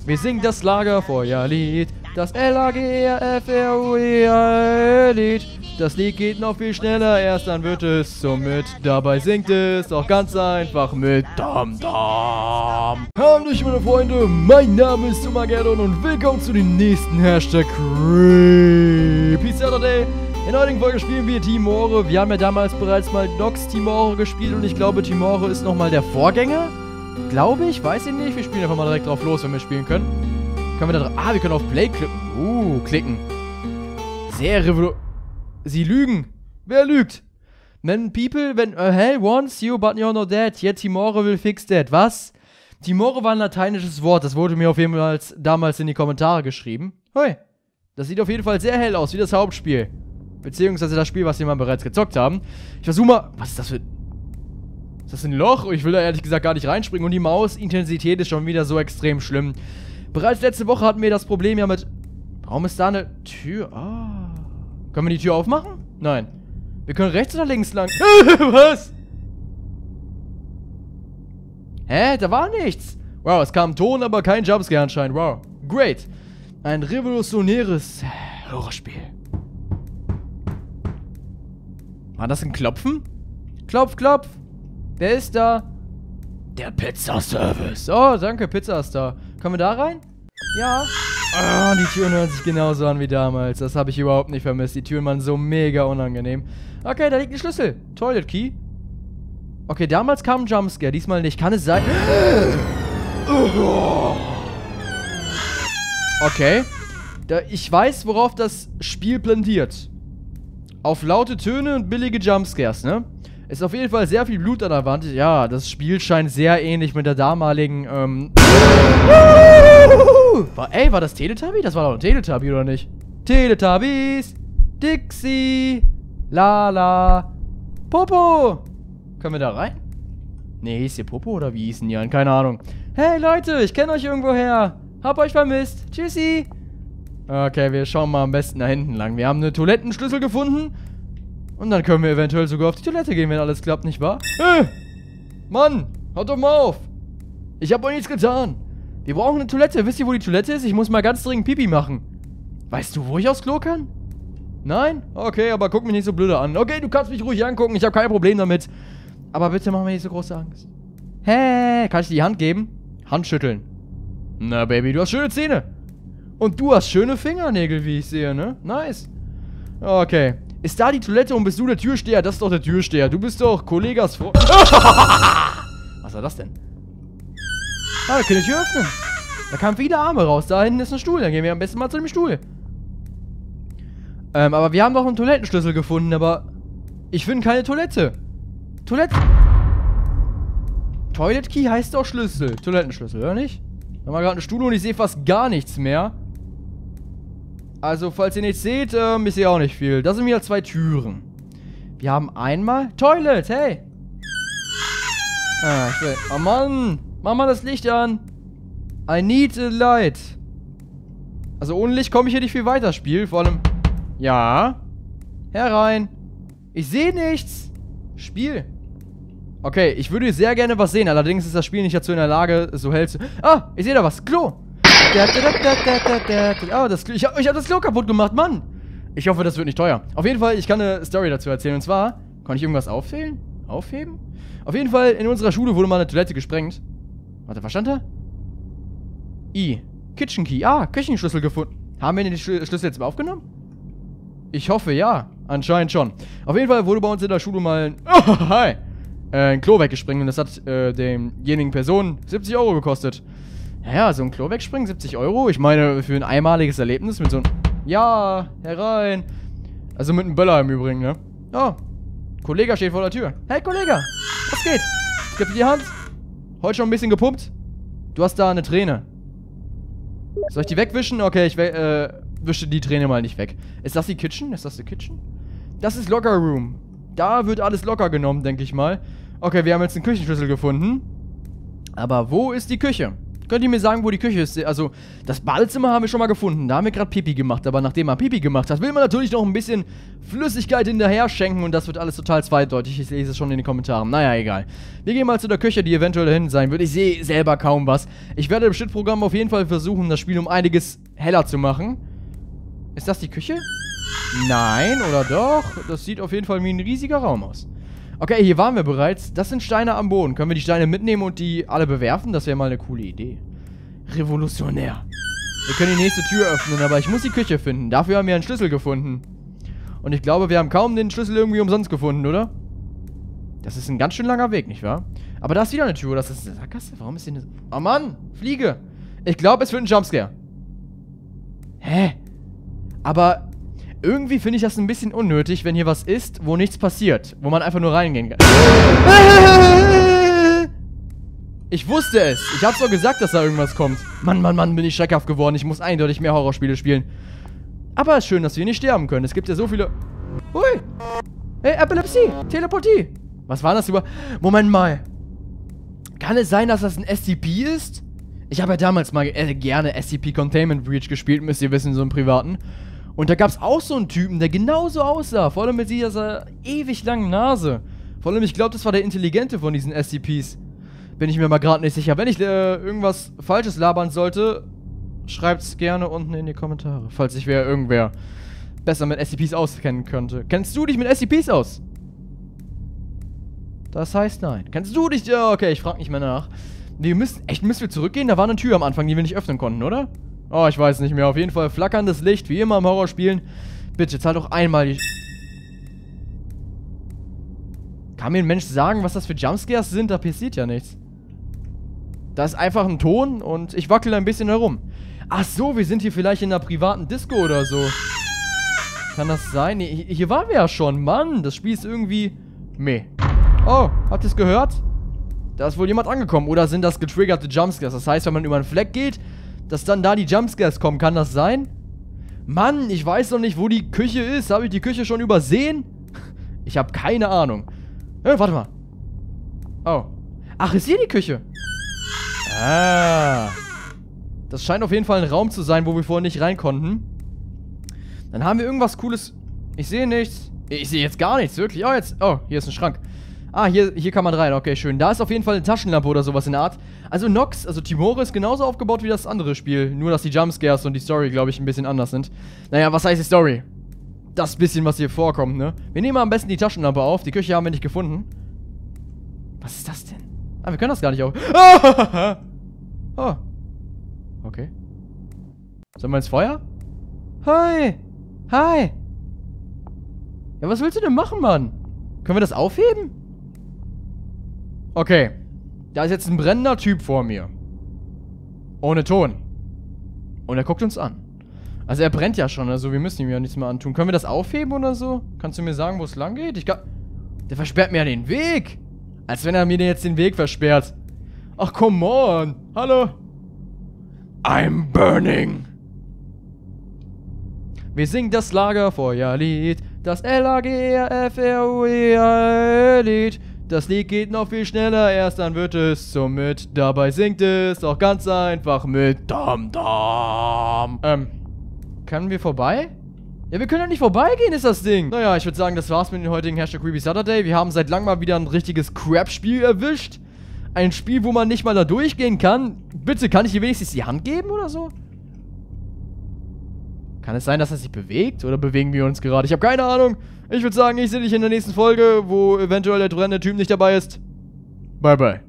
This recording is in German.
Wir singen das Lagerfeuerlied, das Lagerfeuerlied. Das Lied geht noch viel schneller, erst dann wird es so mit. Dabei singt es auch ganz einfach mit. Dam dam. Hallo meine Freunde, mein Name ist Sumageddon und willkommen zu den nächsten Hashtag Creepy Saturday. In der heutigen Folge spielen wir Timore. Wir haben ja damals bereits mal Nox Timore gespielt und ich glaube Timore ist nochmal der Vorgänger. Glaube ich, weiß ich nicht. Wir spielen einfach mal direkt drauf los, wenn wir spielen können. Können wir da drauf... Ah, wir können auf Play klicken. Klicken. Sehr revolutionär. Sie lügen. Wer lügt? When people, hell wants you, but you're not dead. Yet Timore will fix that. Was? Timore war ein lateinisches Wort. Das wurde mir auf jeden Fall damals in die Kommentare geschrieben. Hui. Das sieht auf jeden Fall sehr hell aus, wie das Hauptspiel. Beziehungsweise das Spiel, was wir mal bereits gezockt haben. Ich versuche mal... Was ist das für... Ist das ein Loch? Ich will da ehrlich gesagt gar nicht reinspringen. Und die Mausintensität ist schon wieder so extrem schlimm. Bereits letzte Woche hatten wir das Problem ja mit... Warum ist da eine Tür? Ah. Können wir die Tür aufmachen? Nein. Wir können rechts oder links lang... Was? Hä? Da war nichts. Wow, es kam ein Ton, aber kein Jumpscare anscheinend. Wow. Great. Ein revolutionäres Horrorspiel. War das ein Klopfen? Klopf, klopf. Wer ist da? Der Pizzaservice. Oh, danke, Pizza ist da. Können wir da rein? Ja. Oh, die Türen hören sich genauso an wie damals. Das habe ich überhaupt nicht vermisst. Die Türen waren so mega unangenehm. Okay, da liegt ein Schlüssel. Toilet Key. Okay, damals kam ein Jumpscare. Diesmal nicht. Kann es sein? Okay. Ich weiß, worauf das Spiel plädiert. Auf laute Töne und billige Jumpscares, ne? Ist auf jeden Fall sehr viel Blut an der Wand. Ja, das Spiel scheint sehr ähnlich mit der damaligen, war das Teletubby? Das war doch ein Teletubby, oder nicht? Teletubbies, Dixie, Lala, Popo. Können wir da rein? Nee, hieß hier Popo oder wie hießen die an? Keine Ahnung. Hey Leute, ich kenne euch irgendwoher. Hab euch vermisst. Tschüssi. Okay, wir schauen mal am besten da hinten lang. Wir haben einen Toilettenschlüssel gefunden. Und dann können wir eventuell sogar auf die Toilette gehen, wenn alles klappt, nicht wahr? Mann, haut doch mal auf. Ich habe euch nichts getan. Wir brauchen eine Toilette. Wisst ihr, wo die Toilette ist? Ich muss mal ganz dringend Pipi machen. Weißt du, wo ich aufs Klo kann? Nein? Okay, aber guck mich nicht so blöde an. Okay, du kannst mich ruhig angucken. Ich habe kein Problem damit. Aber bitte mach mir nicht so große Angst. Hä? Kann ich dir die Hand geben? Hand schütteln. Na, Baby, du hast schöne Zähne. Und du hast schöne Fingernägel, wie ich sehe, ne? Nice. Okay. Ist da die Toilette und bist du der Türsteher? Das ist doch der Türsteher. Du bist doch Kollegas Freund. Was war das denn? Ah, wir können die Tür öffnen. Da kamen viele Arme raus. Da hinten ist ein Stuhl. Dann gehen wir am besten mal zu dem Stuhl. Aber wir haben doch einen Toilettenschlüssel gefunden, aber ich finde keine Toilette. Toilette Key heißt doch Schlüssel. Toilettenschlüssel, oder nicht? Da haben wir gerade einen Stuhl und ich sehe fast gar nichts mehr. Also, falls ihr nichts seht, ich sehe auch nicht viel. Das sind wieder 2 Türen. Wir haben einmal... Toilet, hey! Ah, ich will... Oh Mann! Mach mal das Licht an! I need a light. Also, ohne Licht komme ich hier nicht viel weiter, Spiel. Vor allem... Ja? Herein! Ich sehe nichts! Spiel! Okay, ich würde sehr gerne was sehen. Allerdings ist das Spiel nicht dazu in der Lage, so hell zu... Ah! Ich sehe da was! Klo! Oh, ich hab das Klo kaputt gemacht, Mann. Ich hoffe, das wird nicht teuer. Auf jeden Fall, ich kann eine Story dazu erzählen. Und zwar, kann ich irgendwas aufheben? Auf jeden Fall, in unserer Schule wurde mal eine Toilette gesprengt. Warte, was stand da? Kitchen Key. Ah, Küchenschlüssel gefunden. Haben wir den Schlüssel jetzt mal aufgenommen? Ich hoffe, ja. Anscheinend schon. Auf jeden Fall wurde bei uns in der Schule mal ein Klo weggesprengt. Und das hat demjenigen Person 70 € gekostet. Ja, so ein Klo wegspringen, 70 €. Ich meine, für ein einmaliges Erlebnis mit so einem... Ja, herein. Also mit einem Böller im Übrigen, ne? Oh, Kollege steht vor der Tür. Hey, Kollege, was geht? Ich geb dir die Hand. Heute schon ein bisschen gepumpt. Du hast da eine Träne. Soll ich die wegwischen? Okay, ich wische die Träne mal nicht weg. Ist das die Kitchen? Ist das die Kitchen? Das ist Locker Room. Da wird alles locker genommen, denke ich mal. Okay, wir haben jetzt einen Küchenschlüssel gefunden. Aber wo ist die Küche? Könnt ihr mir sagen, wo die Küche ist? Also, das Badezimmer haben wir schon mal gefunden. Da haben wir gerade Pipi gemacht. Aber nachdem man Pipi gemacht hat, will man natürlich noch ein bisschen Flüssigkeit hinterher schenken. Und das wird alles total zweideutig. Ich lese es schon in den Kommentaren. Naja, egal. Wir gehen mal zu der Küche, die eventuell dahin sein wird. Ich sehe selber kaum was. Ich werde im Schnittprogramm auf jeden Fall versuchen, das Spiel um einiges heller zu machen. Ist das die Küche? Nein, oder doch? Das sieht auf jeden Fall wie ein riesiger Raum aus. Okay, hier waren wir bereits. Das sind Steine am Boden. Können wir die Steine mitnehmen und die alle bewerfen? Das wäre mal eine coole Idee. Revolutionär. Wir können die nächste Tür öffnen, aber ich muss die Küche finden. Dafür haben wir einen Schlüssel gefunden. Und ich glaube, wir haben kaum den Schlüssel irgendwie umsonst gefunden, oder? Das ist ein ganz schön langer Weg, nicht wahr? Aber da ist wieder eine Tür. Das ist eine Sackgasse. Warum ist hier eine... Oh Mann, Fliege. Ich glaube, es wird ein Jumpscare. Hä? Aber... Irgendwie finde ich das ein bisschen unnötig, wenn hier was ist, wo nichts passiert. Wo man einfach nur reingehen kann. Ich wusste es. Ich hab's doch gesagt, dass da irgendwas kommt. Mann, Mann, Mann, bin ich schreckhaft geworden. Ich muss eindeutig mehr Horrorspiele spielen. Aber es ist schön, dass wir nicht sterben können. Es gibt ja so viele... Hui. Hey, Epilepsie. Teleportie. Was war das über... Moment mal. Kann es sein, dass das ein SCP ist? Ich habe ja damals mal gerne SCP Containment Breach gespielt, müsst ihr wissen, so im Privaten. Und da gab es auch so einen Typen, der genauso aussah. Vor allem mit dieser ewig langen Nase. Vor allem, ich glaube, das war der Intelligente von diesen SCPs. Bin ich mir mal gerade nicht sicher. Wenn ich irgendwas Falsches labern sollte, schreibt's gerne unten in die Kommentare. Falls sich irgendwer besser mit SCPs auskennen könnte. Kennst du dich mit SCPs aus? Das heißt nein. Kennst du dich? Ja, okay, ich frage nicht mehr nach. Müssen wir zurückgehen? Da war eine Tür am Anfang, die wir nicht öffnen konnten, oder? Oh, ich weiß nicht mehr. Auf jeden Fall flackerndes Licht, wie immer im Horrorspielen. Bitte, zahl doch einmal die... Kann mir ein Mensch sagen, was das für Jumpscares sind? Da passiert ja nichts. Da ist einfach ein Ton und ich wackel ein bisschen herum. Ach so, wir sind hier vielleicht in einer privaten Disco oder so. Kann das sein? Nee, hier waren wir ja schon. Mann, das Spiel ist irgendwie... Meh. Oh, habt ihr es gehört? Da ist wohl jemand angekommen. Oder sind das getriggerte Jumpscares? Das heißt, wenn man über einen Fleck geht... dass dann da die Jumpscares kommen. Kann das sein? Mann, ich weiß noch nicht, wo die Küche ist. Habe ich die Küche schon übersehen? Ich habe keine Ahnung. Warte mal. Oh. Ach, ist hier die Küche? Ah. Das scheint auf jeden Fall ein Raum zu sein, wo wir vorher nicht rein konnten. Dann haben wir irgendwas Cooles. Ich sehe nichts. Ich sehe jetzt gar nichts, wirklich. Oh, jetzt. Oh, hier ist ein Schrank. Ah, hier kann man rein. Okay, schön. Da ist auf jeden Fall eine Taschenlampe oder sowas in der Art. Also Nox, also Timore ist genauso aufgebaut wie das andere Spiel. Nur, dass die Jumpscares und die Story, glaube ich, ein bisschen anders sind. Naja, was heißt die Story? Das bisschen, was hier vorkommt, ne? Wir nehmen mal am besten die Taschenlampe auf. Die Küche haben wir nicht gefunden. Was ist das denn? Ah, wir können das gar nicht auf... Ah! Oh. Okay. Sollen wir ins Feuer? Hi! Hi! Ja, was willst du denn machen, Mann? Können wir das aufheben? Okay. Da ist jetzt ein brennender Typ vor mir. Ohne Ton. Und er guckt uns an. Also er brennt ja schon, also wir müssen ihm ja nichts mehr antun. Können wir das aufheben oder so? Kannst du mir sagen, wo es lang geht? Der versperrt mir ja den Weg. Als wenn er mir jetzt den Weg versperrt. Ach, come on. Hallo? I'm burning. Wir singen das Lagerfeuerlied. Das L-A-G-R-F-R-U-E-R-Lied. Das Lied geht noch viel schneller, erst dann wird es zum Mit. Dabei singt es auch ganz einfach mit Dam-Dam. Können wir vorbei? Ja, wir können ja nicht vorbeigehen, ist das Ding. Naja, ich würde sagen, das war's mit dem heutigen #CreepySaturday. Wir haben seit langem mal wieder ein richtiges Crap-Spiel erwischt. Ein Spiel, wo man nicht mal da durchgehen kann. Bitte, kann ich dir wenigstens die Hand geben oder so? Kann es sein, dass er sich bewegt? Oder bewegen wir uns gerade? Ich habe keine Ahnung. Ich würde sagen, ich sehe dich in der nächsten Folge, wo eventuell der brennende Typ nicht dabei ist. Bye, bye.